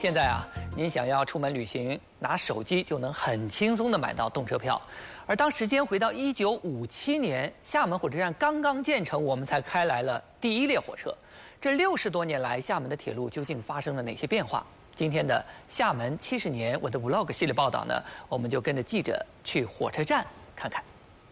现在啊，您想要出门旅行，拿手机就能很轻松地买到动车票。而当时间回到1957年，厦门火车站刚刚建成，我们才开来了第一列火车。这60多年来，厦门的铁路究竟发生了哪些变化？今天的厦门70年，我的 Vlog 系列报道呢，我们就跟着记者去火车站看看。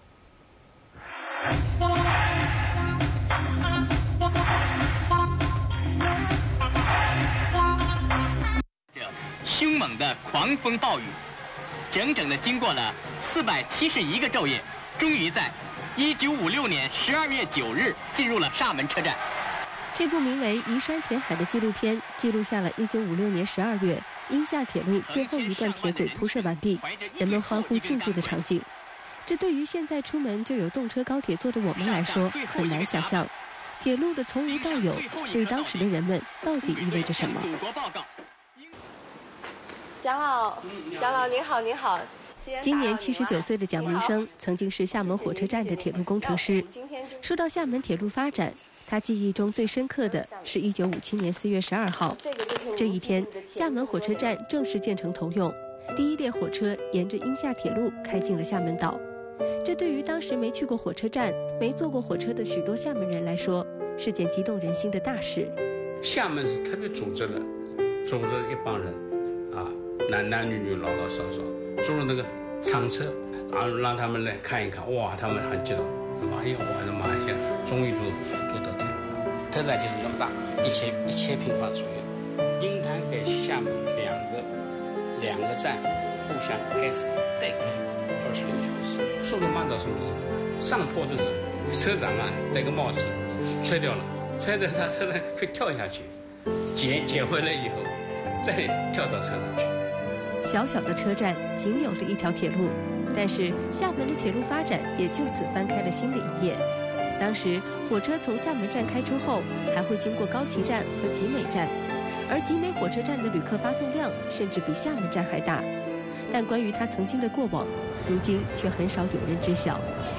凶猛的狂风暴雨，整整的经过了471个昼夜，终于在1956年12月9日进入了厦门车站。 这部名为《移山填海》的纪录片，记录下了1956年12月英厦铁路最后一段铁轨铺设完毕，人们欢呼庆祝的场景。这对于现在出门就有动车高铁坐的我们来说，很难想象，铁路的从无到有，对当时的人们到底意味着什么？ 蒋老，您好，您好。 今年79岁的蒋明生曾经是厦门火车站的铁路工程师。说到厦门铁路发展，他记忆中最深刻的是1957年4月12号，这一天，厦门火车站正式建成投用，第一列火车沿着英厦铁路开进了厦门岛。这对于当时没去过火车站、没坐过火车的许多厦门人来说，是件激动人心的大事。 厦门是特别组织的一帮人啊，男女老少租了那个长车，然后让他们来看一看，哇，他们很激动，哎呀，我的妈呀，终于做到铁路了。车站就是那么大，1000平方左右。英滩跟厦门两个站互相开始带开26小时，速度慢到什么程度？上坡的时候，车长啊戴个帽子吹掉了，吹的他车站会跳下去，捡回来以后再跳到车上去。 小小的车站仅有的一条铁路，但是厦门的铁路发展也就此翻开了新的一页。当时火车从厦门站开出后，还会经过高崎站和集美站，而集美火车站的旅客发送量甚至比厦门站还大。但关于它曾经的过往，如今却很少有人知晓。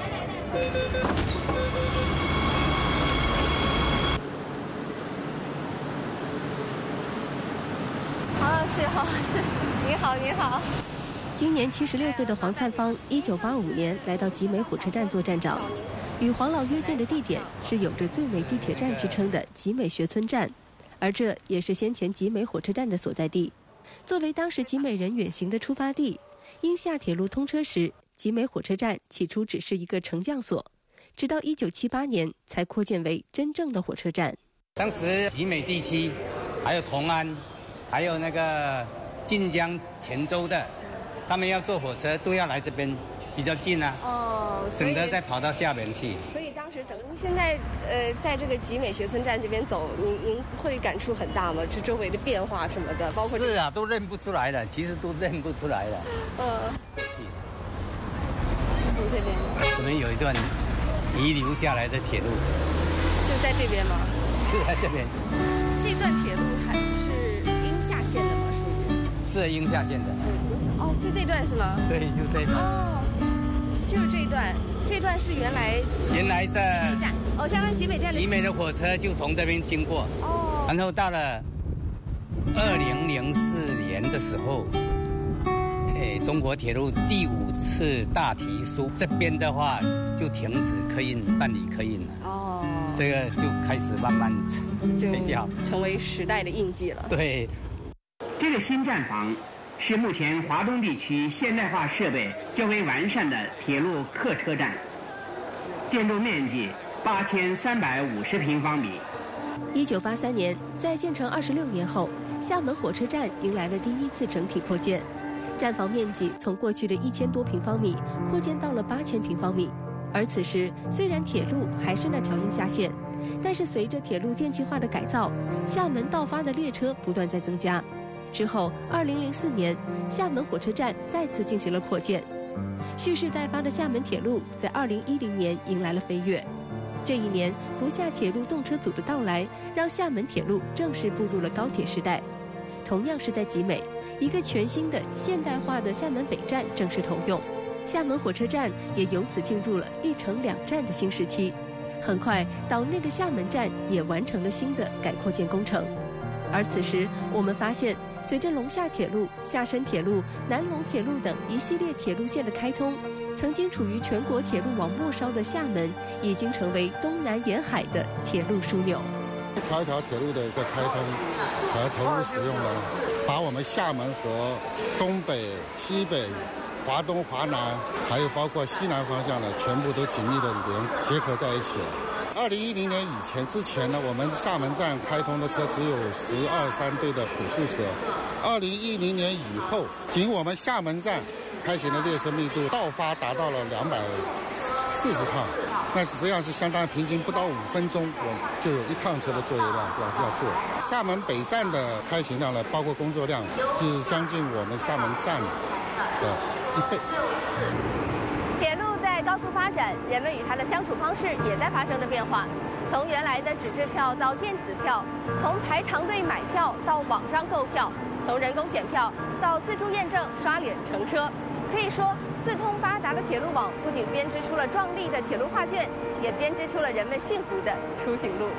是，您好。 今年76岁的黄灿芳，1985年来到集美火车站做站长，与黄老约见的地点是有着最美地铁站之称的集美学村站，而这也是先前集美火车站的所在地。作为当时集美人远行的出发地，英厦铁路通车时，集美火车站起初只是一个乘降所，直到1978年才扩建为真正的火车站。 当时集美地区，还有同安，还有那个晋江、泉州的，他们要坐火车都要来这边，比较近啊。哦，省得再跑到厦门去。 所以当时您现在在这个集美学村站这边走，您会感触很大吗？这周围的变化什么的，包括是啊，都认不出来的，其实都认不出来的。 从这边， 我们有一段遗留下来的铁路， 就在这边吗？ 是在这边。 这段铁路还是英厦线的吗？属于是英厦线的。 哦，就这段是吗？ 对，就这段。 哦，就是这一段，这段是原来在集美站。哦，厦门集美站的集美的火车就从这边经过。哦。然后到了2004年的时候，中国铁路第5次大提速，这边的话就停止办理客运了。哦。这个就开始慢慢退掉， 成为时代的印记了。 对。 这个新站房是目前华东地区现代化设备较为完善的铁路客车站，建筑面积8350平方米。 1983年，在建成26年后，厦门火车站迎来了第一次整体扩建，站房面积从过去的1000多平方米扩建到了8000平方米。而此时，虽然铁路还是那条英厦线，但是随着铁路电气化的改造，厦门到发的列车不断在增加。之后，2004年，厦门火车站再次进行了扩建。蓄势待发的厦门铁路在2010年迎来了飞跃。这一年，福厦铁路动车组的到来，让厦门铁路正式步入了高铁时代。同样是在集美，一个全新的现代化的厦门北站正式投用，厦门火车站也由此进入了1城2站的新时期。很快，岛内的厦门站也完成了新的改扩建工程。而此时，我们发现随着龙厦铁路、厦深铁路、南龙铁路等一系列铁路线的开通，曾经处于全国铁路网末梢的厦门，已经成为东南沿海的铁路枢纽。 一条铁路的一个开通和投入使用呢，把我们厦门和东北、西北、华东、华南，还有包括西南方向的，全部都紧密的结合在一起了。2010年之前呢，我们厦门站开通的车只有12、3对的普速车。2010年以后，仅我们厦门站开行的列车密度到发达到了240趟，那实际上是相当于平均不到5分钟，我就有1趟车的作业量要做。厦门北站的开行量呢，包括工作量，就是将近我们厦门站的1倍。 铁路在高速发展，人们与它的相处方式也在发生着变化。从原来的纸质票到电子票，从排长队买票到网上购票，从人工检票到自助验证、刷脸乘车。可以说，四通八达的铁路网不仅编织出了壮丽的铁路画卷，也编织出了人们幸福的出行路。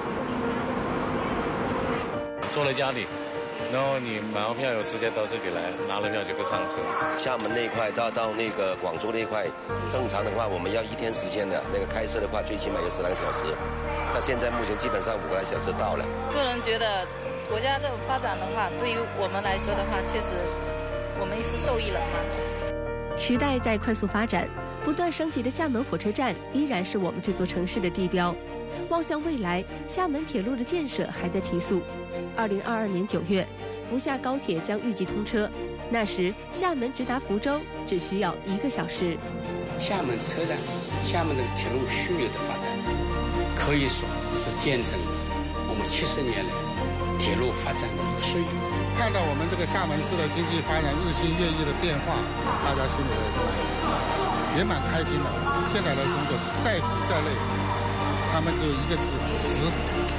坐在家里，然后你买完票以后直接到这里来，拿了票就可以上车。 厦门那一块到那个广州那一块，正常的话我们要1天时间的，那个开车的话最起码要12个小时。那现在目前基本上5个来小时到了。 个人觉得，国家这种发展的话，对于我们来说的话，确实我们是受益人嘛。 时代在快速发展，不断升级的厦门火车站依然是我们这座城市的地标。望向未来，厦门铁路的建设还在提速。2022年9月，福厦高铁将预计通车，那时厦门直达福州只需要1个小时。 厦门车站，厦门的铁路枢纽的发展，可以说是见证了我们70年来铁路发展的一个岁月。 看到我们这个厦门市的经济发展日新月异的变化，大家心里也蛮开心的。现在的工作再苦再累，他们只有1个字：值。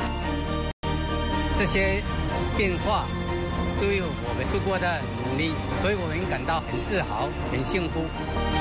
这些变化都有我们做过的努力，所以我们感到很自豪、很幸福。